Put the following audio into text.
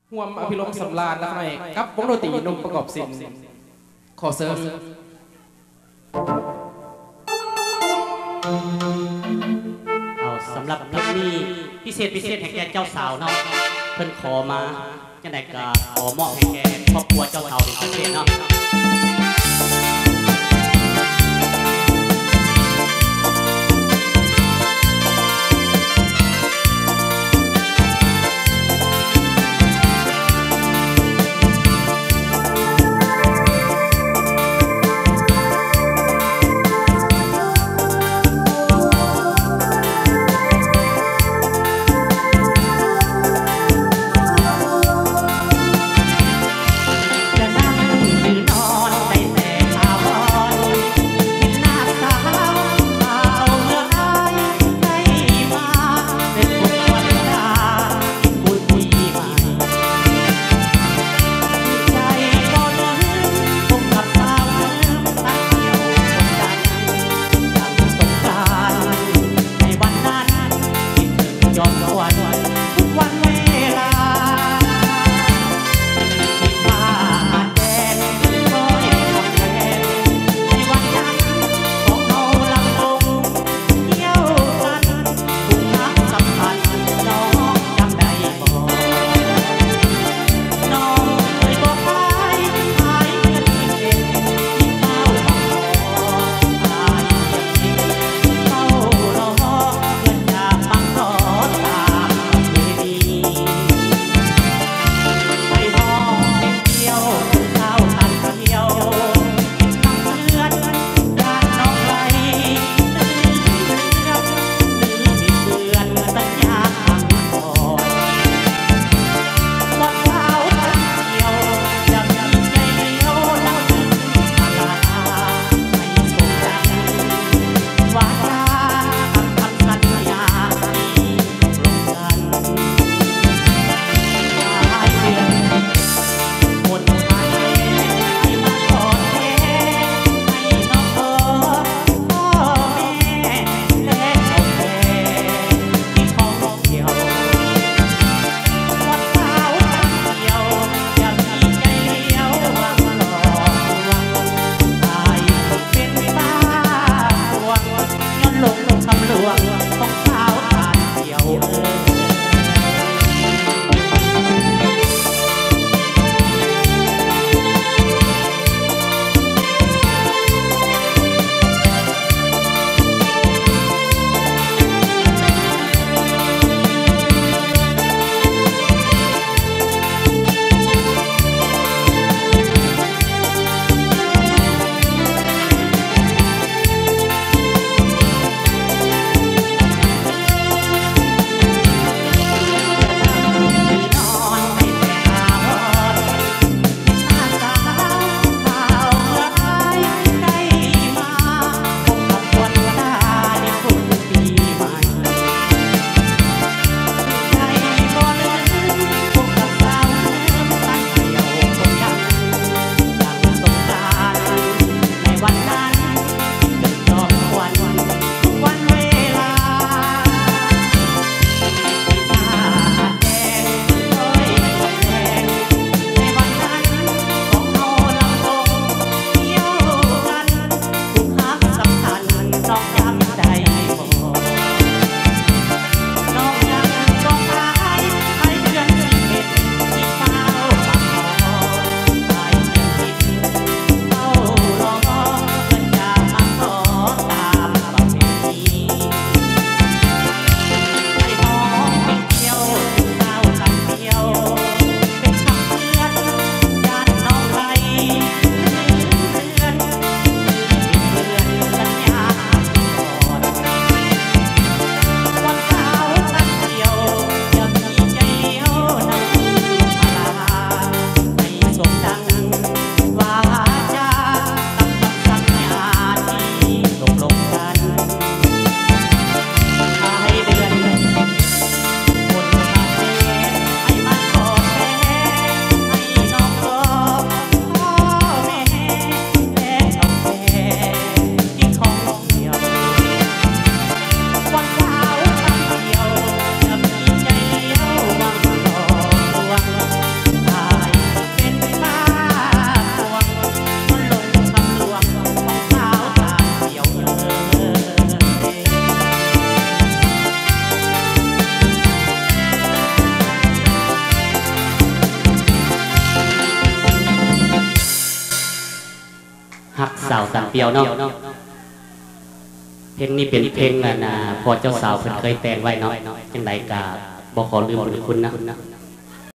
ห่วมอภิรมย์สำราญและไม่กับวงดนตรีนุ่มประกอบศิลป์ขอเสริมเอาสำหรับเพลงนี้พิเศษแห่งแก่เจ้าสาวเนาะเพิ่นขอมาจังได๋ก็ขอมอบให้แก่ครอบครัวเจ้าสาวเป็นพิเศษเนาะสาวตันเปียวเนาะเพลงนี้เป็นเพลงพอเจ้าสาวเพิ่นเคยแต่งไว้เนาะจังได๋ก็บ่ขอลืมบุญคุณนะ